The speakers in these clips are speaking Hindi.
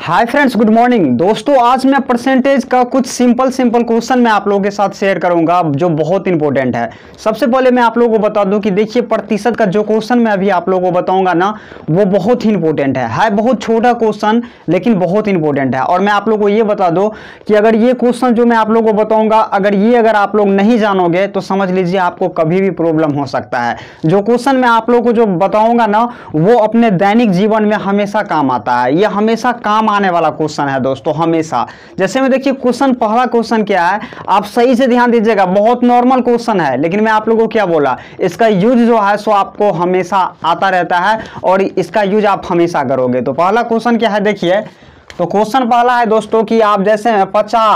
हाय फ्रेंड्स, गुड मॉर्निंग दोस्तों। आज मैं परसेंटेज का कुछ सिंपल क्वेश्चन मैं आप लोगों के साथ शेयर करूंगा जो बहुत इंपॉर्टेंट है। सबसे पहले मैं आप लोगों को बता दूं कि देखिए प्रतिशत का जो क्वेश्चन मैं अभी आप लोगों को बताऊंगा ना, वो बहुत ही इंपॉर्टेंट है बहुत छोटा क्वेश्चन लेकिन बहुत इंपॉर्टेंट है। और मैं आप लोगों को ये बता दूं कि अगर ये क्वेश्चन जो मैं आप लोगों को बताऊंगा अगर आप लोग नहीं जानोगे तो समझ लीजिए आपको कभी भी प्रॉब्लम हो सकता है। जो क्वेश्चन मैं आप लोगों को जो बताऊंगा ना, वो अपने दैनिक जीवन में हमेशा काम आता है। ये हमेशा काम आने वाला क्वेश्चन है दोस्तों, हमेशा। जैसे में देखिए क्वेश्चन, पहला क्वेश्चन क्या है, आप सही से ध्यान दीजिएगा। बहुत नॉर्मल क्वेश्चन है लेकिन मैं आप लोगों को क्या बोला, इसका यूज जो है सो आपको हमेशा आता रहता है और इसका यूज आप हमेशा करोगे। तो पहला क्वेश्चन क्या है देखिए, तो क्वेश्चन पहला है दोस्तों कि आप जैसे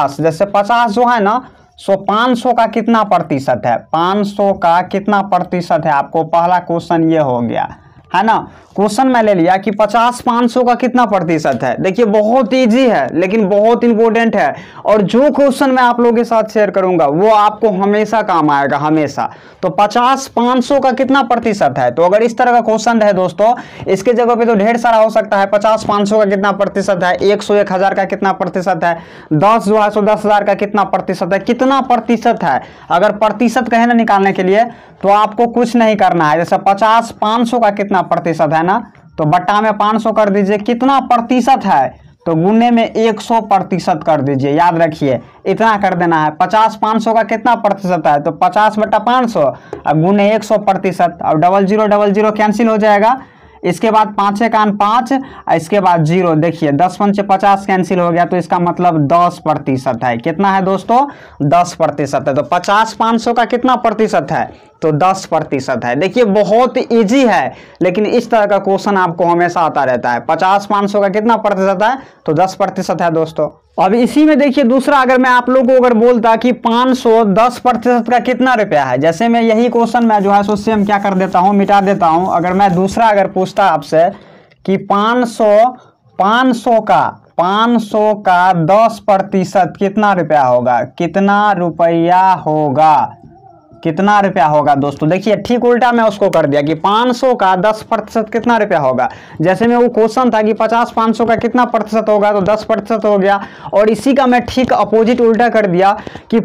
50 जो है ना, सो 500 का कितना प्रतिशत है, 500 का कितना प्रतिशत है, आपको पहला क्वेश्चन ये हो गया है ना। क्वेश्चन मैं ले लिया कि 500 का कितना प्रतिशत है। देखिए बहुत इजी है लेकिन बहुत इंपॉर्टेंट है, और जो क्वेश्चन मैं आप लोगों के साथ शेयर करूंगा वो आपको हमेशा काम आएगा, हमेशा। तो 500 का कितना प्रतिशत है, तो अगर इस तरह का क्वेश्चन है दोस्तों, इसके जगह पे तो ढेर सारा हो सकता है। 500 का कितना प्रतिशत है, 1000 का कितना प्रतिशत है, 10 जो है सो 10,000 का कितना प्रतिशत है, कितना प्रतिशत है। अगर प्रतिशत कहे ना निकालने के लिए तो आपको कुछ नहीं करना है। जैसे 500 का कितना प्रतिशत है ना, तो बट्टा में 500 कर दीजिए, कितना प्रतिशत है तो गुने में 100 प्रतिशत कर दीजिए। याद रखिए इतना कर देना है। 500 का कितना प्रतिशत है, तो 50 बट्टा 500 और गुने 100 प्रतिशत। अब 00 कैंसिल हो जाएगा। इसके बाद 5 कान 5, इसके बाद 0। देखिए 10 पंचे 50 कैंसिल हो गया, तो इसका मतलब 10 प्रतिशत है। कितना है दोस्तों, 10 प्रतिशत है। तो 500 का कितना प्रतिशत है, तो 10 प्रतिशत है। देखिए बहुत इजी है लेकिन इस तरह का क्वेश्चन आपको हमेशा आता रहता है। 500 का कितना प्रतिशत है, तो 10 प्रतिशत है दोस्तों। अब इसी में देखिए दूसरा, अगर मैं आप लोगों को अगर बोलता कि 500 10 प्रतिशत का कितना रुपया है, जैसे मैं यही क्वेश्चन मैं जो है सो सेम क्या कर देता हूँ, मिटा देता हूँ। अगर मैं दूसरा अगर पूछता आपसे कि 500 का 10 प्रतिशत कितना रुपया होगा, कितना रुपया होगा दोस्तों। देखिए ठीक उल्टा मैं उसको कर दिया कि 500 का 10 प्रतिशत कितना रुपया होगा। जैसे में वो क्वेश्चन था कि 500 का कितना प्रतिशत होगा, तो 10 प्रतिशत हो गया। और इसी का मैं ठीक अपोजिट उल्टा कर दिया कि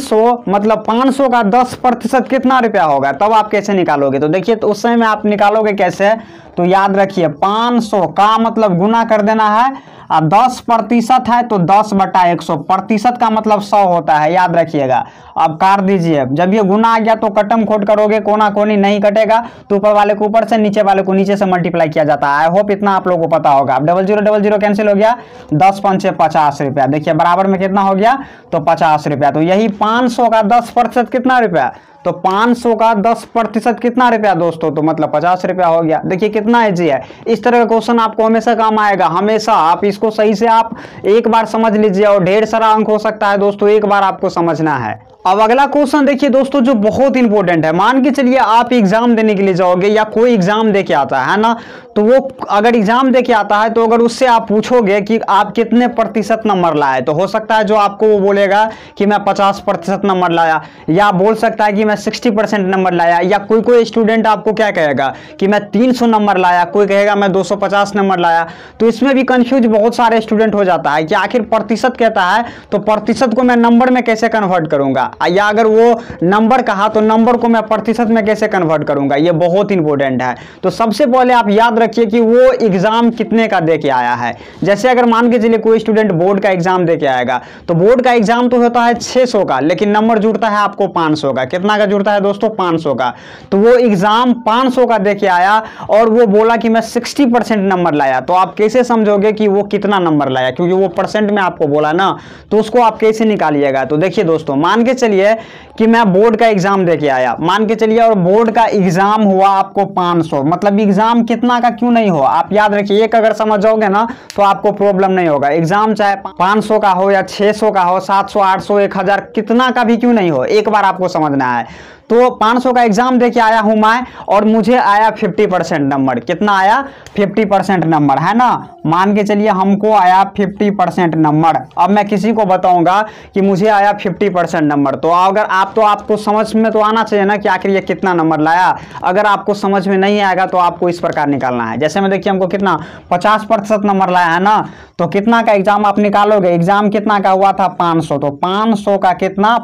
500 का 10 प्रतिशत कितना रुपया होगा। तब आप कैसे निकालोगे, तो देखिए तो उस समय में आप निकालोगे कैसे, तो याद रखिए 500 का मतलब गुना कर देना है, 10 प्रतिशत है तो 10 बटा 100। प्रतिशत का मतलब 100 होता है, याद रखिएगा। अब काट दीजिए, जब ये गुना आ गया तो कटम खोट करोगे, कोना कोनी नहीं कटेगा, तो ऊपर वाले को ऊपर से, नीचे वाले को नीचे से मल्टीप्लाई किया जाता है। आई होप इतना आप लोगों को पता होगा। अब 00 कैंसिल हो गया, 10 पंचे 50 रुपया। देखिए बराबर में कितना हो गया, तो 50 रुपया। तो यही 500 का 10 प्रतिशत कितना रुपया, तो 500 का 10 प्रतिशत कितना रुपया दोस्तों, तो मतलब 50 रुपया हो गया। देखिए कितना इजी है। इस तरह का क्वेश्चन आपको हमेशा काम आएगा, हमेशा। आप इसको सही से आप एक बार समझ लीजिए, और ढेर सारा अंक हो सकता है दोस्तों, एक बार आपको समझना है। अब अगला क्वेश्चन देखिए दोस्तों, जो बहुत इंपॉर्टेंट है। मान के चलिए आप एग्जाम देने के लिए जाओगे, या कोई एग्जाम दे के आता है ना, तो वो अगर एग्जाम दे के आता है तो अगर उससे आप पूछोगे कि आप कितने प्रतिशत नंबर लाए, तो हो सकता है जो आपको वो बोलेगा कि मैं 50 प्रतिशत नंबर लाया, या बोल सकता है कि मैं 60% नंबर लाया, या कोई स्टूडेंट आपको क्या कहेगा कि मैं 300 नंबर लाया, कोई कहेगा मैं 250 नंबर लाया। तो इसमें भी कंफ्यूज बहुत सारे स्टूडेंट हो जाता है कि आखिर प्रतिशत कहता है तो प्रतिशत को मैं नंबर में कैसे कन्वर्ट करूंगा, या अगर वो नंबर कहा तो नंबर को मैं प्रतिशत में कैसे कन्वर्ट करूंगा। ये बहुत इंपॉर्टेंट है। तो सबसे पहले आप याद रखिए कि वो एग्जाम कितने का दे के आया है। जैसे अगर मान के चलिए कोई स्टूडेंट बोर्ड का एग्जाम दे के आएगा, तो बोर्ड का एग्जाम तो होता है 600 का, लेकिन नंबर जुड़ता है आपको 500 का। कितना का जुड़ता है दोस्तों, 500 का। तो वो एग्जाम 500 का दे के आया और वो बोला कि मैं 60% नंबर लाया, तो आप कैसे समझोगे कि वो कितना नंबर लाया, क्योंकि वो परसेंट में आपको बोला ना, तो उसको आप कैसे निकालिएगा। तो देखिए दोस्तों, मान के चलिए कि मैं बोर्ड का एग्जाम देके आया, मान के चलिए, और बोर्ड का एग्जाम हुआ आपको 500, मतलब एग्जाम कितना का क्यों नहीं हो, आप याद रखिए। एक अगर समझ जाओगे ना तो आपको प्रॉब्लम नहीं होगा। एग्जाम चाहे 500 का हो या 600 का हो, 700, 800, 1000, कितना का भी क्यों नहीं हो, एक बार आपको समझना है। तो 500 का एग्जाम देके आया हूं मैं और मुझे आया 50% नंबर। कितना आया? 50% नंबर, है ना। मान के चलिए हमको आया 50% नंबर। अब मैं किसी को बताऊंगा कि मुझे आया 50% नंबर, तो अगर आपको समझ में तो आना चाहिए ना कि आखिर ये कितना नंबर लाया। अगर आपको समझ में नहीं आएगा तो आपको इस प्रकार निकालना है। जैसे में देखिए हमको कितना 50% नंबर लाया है ना, तो कितना का एग्जाम आप निकालोगे? एग्जाम कितना का हुआ था? 500, तो 500 का कितना?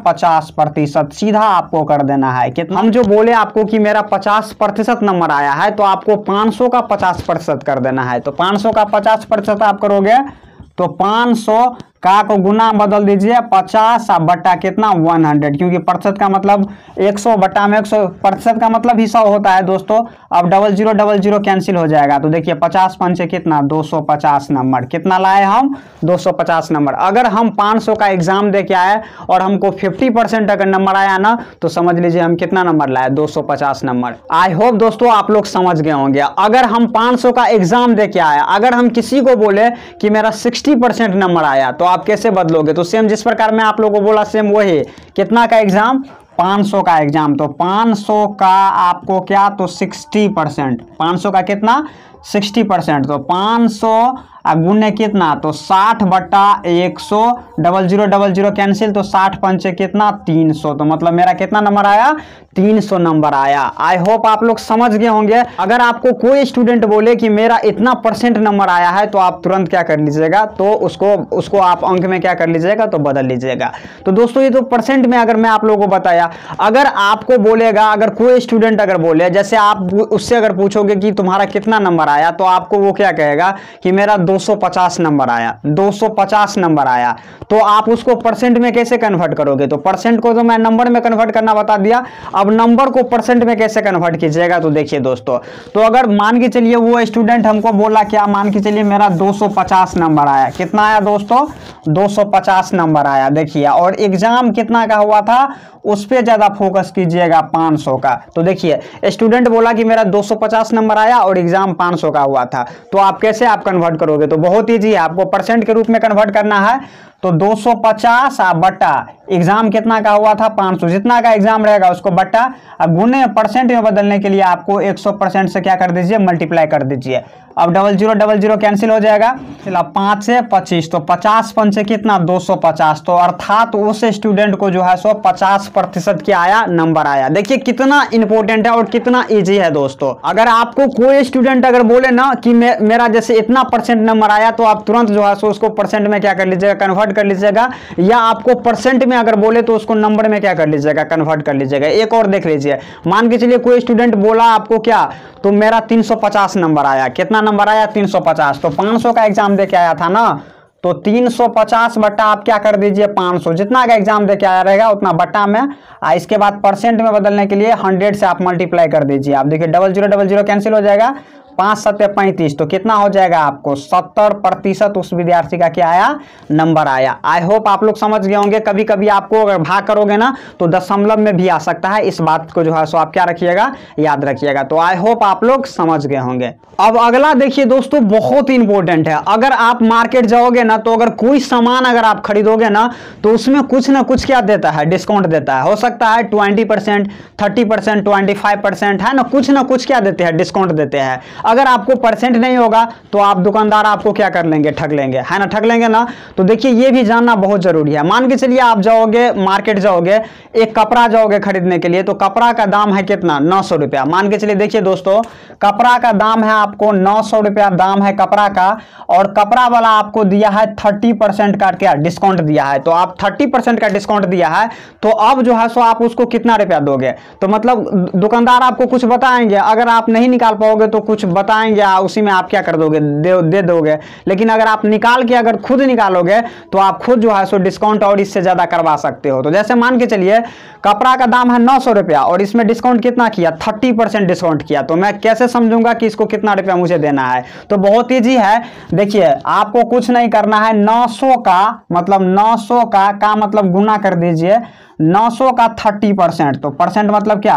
50%। सीधा आपको कर देना है। कितना? हम जो बोले आपको कि मेरा 50% नंबर आया है, तो आपको 500 का 50% कर देना है। तो 500 का 50% आप करोगे तो 500 का को गुना बदल दीजिए 50 बटा कितना? 100, क्योंकि प्रतिशत का मतलब 100 बटा में 100, प्रतिशत का मतलब ही 100 होता है दोस्तों। अब 0000 कैंसिल हो जाएगा, तो देखिए 50 पंचे कितना? 250 नंबर। कितना लाए हम? 250 नंबर। अगर हम 500 का एग्जाम दे के आए और हमको 50% अगर नंबर आया ना, तो समझ लीजिए हम कितना नंबर लाए? 250 नंबर। आई होप दोस्तों आप लोग समझ गए होंगे। अगर हम 500 का एग्जाम दे के आए, अगर हम किसी को बोले कि मेरा 60% नंबर आया, तो आप कैसे बदलोगे? तो सेम जिस प्रकार मैं आप लोगों को बोला, सेम वही। कितना का एग्जाम? 500 का एग्जाम। तो 500 का आपको क्या? तो 60%। 500 का कितना? 60%। तो 500 गुने कितना? तो 60 बटा 100, 0000 कैंसिल, तो 60 पंचे कितना? 300। तो मतलब मेरा कितना नंबर आया? 300 नंबर आया। आई होप आप लोग समझ गए होंगे। अगर आपको कोई स्टूडेंट बोले कि मेरा इतना % नंबर आया है, तो आप तुरंत क्या कर लीजिएगा? तो उसको आप अंक में क्या कर लीजिएगा? तो बदल लीजिएगा। तो दोस्तों ये तो % में अगर मैं आप लोगों को बताया। अगर आपको बोलेगा, अगर कोई स्टूडेंट अगर बोले, जैसे आप उससे अगर पूछोगे कि तुम्हारा कितना नंबर आया, तो आपको वो क्या कहेगा कि मेरा 250 नंबर आया, 250 नंबर आया। तो आप उसको % में कैसे कन्वर्ट करोगे? तो % को तो मैं नंबर में कन्वर्ट करना बता दिया, अब नंबर को % में कैसे कन्वर्ट कीजिएगा? तो देखिए दोस्तों, तो अगर मान के चलिए वो स्टूडेंट हमको बोला क्या, मान के चलिए मेरा 250 नंबर आया। कितना आया दोस्तों? 250 नंबर आया। देखिए, और एग्जाम कितना का हुआ था, उस पर ज्यादा फोकस कीजिएगा, 500 का। तो देखिए स्टूडेंट बोला कि मेरा 250 नंबर आया और एग्जाम 500 का हुआ था, तो आप कैसे आप कन्वर्ट करोगे? तो बहुत ईजी है, आपको % के रूप में कन्वर्ट करना है। तो 250 बटा एग्जाम कितना का हुआ था? 500। जितना का एग्जाम रहेगा उसको बटा, अब गुने % में बदलने के लिए आपको 100% से क्या कर दीजिए? मल्टीप्लाई कर दीजिए। अब 0000 कैंसिल हो जाएगा, 5 से 25, तो 50 पंचे कितना? 250। तो अर्थात उस स्टूडेंट को जो है सो 50% क्या आया? नंबर आया। देखिए कितना इंपॉर्टेंट है और कितना इजी है दोस्तों। अगर आपको कोई स्टूडेंट अगर बोले ना कि मेरा जैसे इतना % नंबर आया, तो आप तुरंत जो है सो उसको % में क्या कर लीजिएगा? कन्वर्ट कर लीजिएगा। या आपको % में अगर बोले तो उसको नंबर में क्या कर लीजिएगा? कन्वर्ट कर लीजिएगा। एक और देख लीजिए, मान के चलिए कोई स्टूडेंट बोला आपको क्या, तो मेरा 350 नंबर आया। कितना नंबर आया? 350। तो 500 का एग्जाम दे के आया था ना, तो 350 बटा आप क्या कर दीजिए? 500। जितना का एग्जाम दे के आया रहेगा उतना बटा में, इसके बाद % में बदलने के लिए 100 से आप मल्टीप्लाई कर दीजिए। आप देखिए 0000 कैंसिल हो जाएगा, 5 7 35, तो कितना हो जाएगा आपको? 70% उस विद्यार्थी का क्या आया? नंबर आया। आई होप आप लोग समझ गए होंगे। कभी कभी आपको अगर भाग करोगे ना, तो दशमलव में भी आ सकता है। इस बात को जो है सो आप क्या रखिएगा? याद रखिएगा। तो आई होप आप लोग समझ गए होंगे। अब अगला देखिए दोस्तों, बहुत इंपॉर्टेंट है। अगर आप मार्केट जाओगे ना, तो अगर कोई सामान अगर आप खरीदोगे ना, तो उसमें कुछ ना कुछ क्या देता है? डिस्काउंट देता है। हो सकता है 20%, 30%, 25%, है ना कुछ क्या देते हैं? डिस्काउंट देते हैं। अगर आपको % नहीं होगा, तो आप दुकानदार आपको क्या कर लेंगे? ठग लेंगे, है ना? ठग लेंगे ना। तो देखिए ये भी जानना बहुत जरूरी है। मान के चलिए आप जाओगे मार्केट, जाओगे एक कपड़ा जाओगे खरीदने के लिए, तो कपड़ा का दाम है कितना? 900 रुपया। मान के चलिए देखिए दोस्तों, कपड़ा का दाम है आपको 900 रुपया दाम है कपड़ा का, और कपड़ा वाला आपको दिया है 30% का क्या डिस्काउंट दिया है। तो आप 30% का डिस्काउंट दिया है, तो अब जो है सो आप उसको कितना रुपया दोगे? तो मतलब दुकानदार आपको कुछ बताएंगे, अगर आप नहीं निकाल पाओगे तो कुछ बताएंगे, उसी में आप क्या कर दोगे? दे दोगे। लेकिन अगर आप निकाल के अगर खुद निकालोगे, तो आप खुद जो है सो डिस्काउंट और इससे ज्यादा करवा सकते हो। तो जैसे मान के चलिए कपड़ा का दाम है 900 रुपया और इसमें डिस्काउंट कितना किया? 30% डिस्काउंट किया। तो मैं कैसे समझूंगा कि इसको कितना रुपया मुझे देना है? तो बहुत ईजी है। देखिए आपको कुछ नहीं करना है, 900 का मतलब 900 का मतलब गुना कर दीजिए 900 का 30%। तो % मतलब क्या?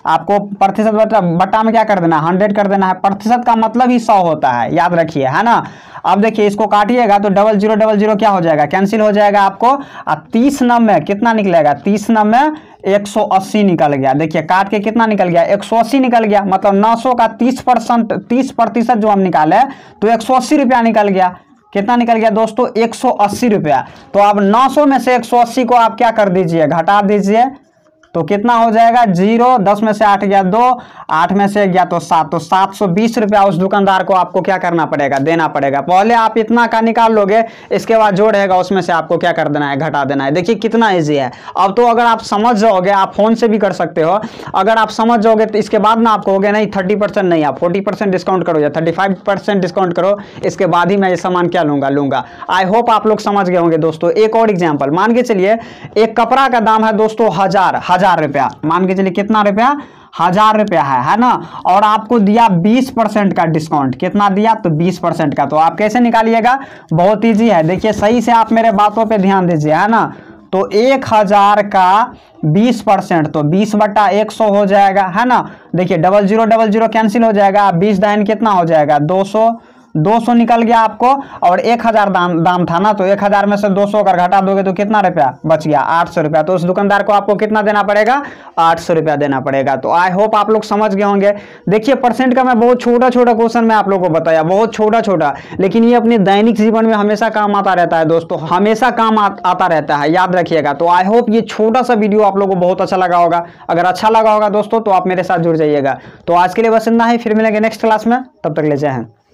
आपको प्रतिशत बट्टा में क्या कर देना है, 100 कर देना है। प्रतिशत का मतलब ही 100 होता है, याद रखिए, है ना। अब देखिए इसको काटिएगा तो 0000 क्या हो जाएगा, कैंसिल हो जाएगा आपको। 30 नब में कितना निकलेगा, 30 नब में 180 निकल गया। देखिए काट के कितना निकल गया, 180 निकल गया। मतलब 900 का 30% जो हम निकाले तो 180 रुपया निकल गया। कितना निकल गया दोस्तों, 180 रुपया। तो अब 900 में से 180 को आप क्या कर दीजिए, घटा दीजिए। तो कितना हो जाएगा, 0, 10 में से 8 गया 2, 8 में से गया तो 7, तो 720 रुपया उस दुकानदार को आपको क्या करना पड़ेगा, देना पड़ेगा। पहले आप इतना का निकाल लोगे, इसके बाद जो रहेगा उसमें से आपको क्या कर देना है, घटा देना है। देखिए कितना ईजी है। अब तो अगर आप समझ जाओगे, आप फोन से भी कर सकते हो। अगर आप समझ जाओगे तो इसके बाद ना आप कहोगे नहीं 30% नहीं, आप 40% डिस्काउंट करो या 35% डिस्काउंट करो, इसके बाद ही मैं ये सामान क्या लूंगा। आई होप आप लोग समझ गए होंगे दोस्तों। एक और एग्जाम्पल मान के चलिए, एक कपड़ा का दाम है दोस्तों 1000 रुपया। मान के चलिए कितना रुपया, 1000 रुपया है ना। और आपको दिया 20% का डिस्काउंट। कितना दिया, तो 20% का। तो आप कैसे निकालिएगा, बहुत इजी है। देखिए सही से आप मेरे बातों पे ध्यान दीजिए, है ना। तो 1000 का 20%, तो 20/100 हो जाएगा, है ना। देखिए 0000 कैंसिल हो जाएगा, 20 दाइन कितना हो जाएगा, 200 निकल गया आपको। और 1000 दाम था ना, तो 1000 में से 200 अगर घटा दोगे तो कितना रुपया बच गया, 800 रुपया। तो उस दुकानदार को आपको कितना देना पड़ेगा, 800 रुपया देना पड़ेगा। तो आई होप आप लोग समझ गए होंगे। देखिए परसेंट का मैं बहुत छोटा क्वेश्चन मैं आप लोगों को बताया, बहुत छोटा, लेकिन ये अपने दैनिक जीवन में हमेशा काम आता रहता है दोस्तों, हमेशा काम आता रहता है, याद रखिएगा। तो आई होप ये छोटा सा वीडियो आप लोगों को बहुत अच्छा लगा होगा। अगर अच्छा लगा होगा दोस्तों तो आप मेरे साथ जुड़ जाइएगा। तो आज के लिए बस इतना ही, फिर मिलेंगे नेक्स्ट क्लास में, तब तक ले जय हिंद।